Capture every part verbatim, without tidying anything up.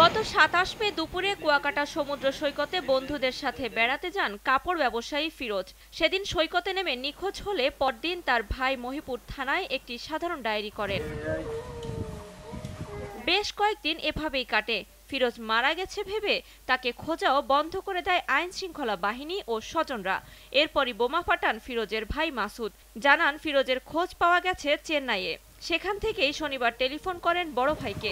গত সাতাশ মে দুপুরে কুয়াকাটা সমুদ্র সৈকতে বন্ধুদের সাথে বেড়াতে যান কাপড় ব্যবসায়ী ফিরোজ। সেদিন সৈকতে নেমে নিখোঁজ হলে পরদিন তার ভাই মহিপুর থানায় একটি সাধারণ ডায়েরি করেন। বেশ কয়েকদিন এভাবেই কাটে। ফিরোজ মারা গেছে ভেবে তাকে খোঁজাও বন্ধ করে দেয় আইন শৃঙ্খলা বাহিনী ও স্বজনরা। এরপরই বোমা ফাটান ফিরোজের ভাই মাসুদ। জানান ফিরোজের খোঁজ পাওয়া গেছে চেন্নাইয়ে। সেখান থেকেই শনিবার টেলিফোন করেন বড় ভাইকে।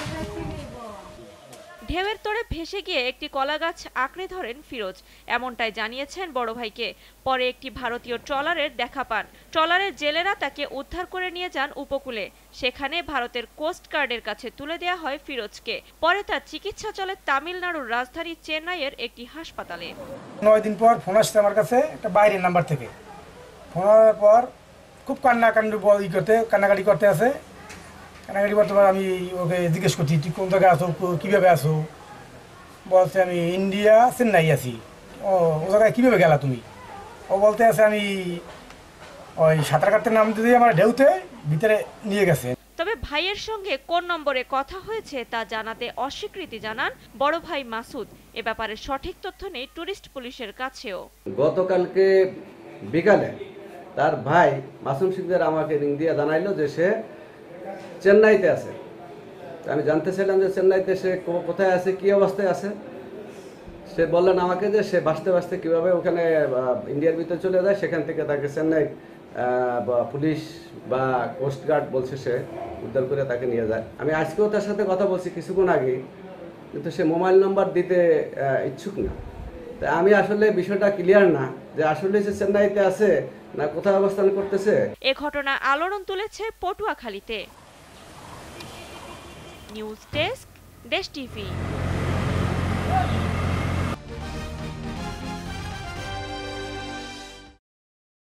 ঢেউয়ের তোড়ে ভেসে গিয়ে একটি কলাগাছ আঁকড়ে ধরেন ফিরোজ, এমনটাই জানিয়েছেন বড় ভাইকে। পরে একটি ভারতীয় ট্রলারের দেখা পান। ট্রলারের জেলেরা তাকে উদ্ধার করে নিয়ে যান উপকূলে। সেখানে ভারতের কোস্ট গার্ডের কাছে তুলে দেওয়া হয় ফিরোজকে। পরে তার চিকিৎসা চলে তামিলনাড়ুর রাজধানী চেন্নাইয়ের একটি হাসপাতালে। নয় দিন পর ফোন আসছে আমার কাছে একটা বাইরের নাম্বার থেকে। ফোন আসার পর খুব কান্না কান্ডু ই করতে কান্নাকাটি করতে আছে। কান্নাকাটি করতে পার আমি ওকে জিজ্ঞেস করছি তুই কোন জায়গায় আসো, কীভাবে আসো? বলছে আমি ইন্ডিয়া চেন্নাই আছি। ও ও জায়গায় কীভাবে গেলা তুমি? ও বলতে আছে আমি ওই সাঁতার কাটতে নামতে দিয়ে আমার ঢেউতে ভিতরে নিয়ে গেছে। তবে ভাইয়ের সঙ্গে কোন নম্বরে কথা হয়েছে তা জানাতে অস্বীকৃতি জানান বড় ভাই মাসুদ। এ ব্যাপারে সঠিক তথ্য নেই টুরিস্ট পুলিশের কাছেও। গতকালকে বিকালে তার ভাই মাসুম সিকদার আমাকে রিং দিয়ে জানাইলো যে সে চেন্নাইতে আছে। আমি জানতে চাইলাম যে চেন্নাইতে সে কোথায় আছে, কি অবস্থায় আছে। সে বললেন আমাকে যে সে বাঁচতে বাঁচতে কীভাবে ওখানে ইন্ডিয়ার ভিতরে চলে যায়, সেখান থেকে তাকে চেন্নাই পুলিশ বা কোস্ট গার্ড বলছে সে উদ্ধার করে তাকে নিয়ে যায়। আমি আজকেও তার সাথে কথা বলছি কিছুক্ষণ আগে, কিন্তু সে মোবাইল নাম্বার দিতে ইচ্ছুক না। তাই আমি আসলে বিষয়টা ক্লিয়ার না যে আসলে সে চেন্নাইতে আছে না কোথায় অবস্থান করতেছে। এ ঘটনা আলোড়ন তুলেছে পটুয়াখালীতে। News desk, Desh TV.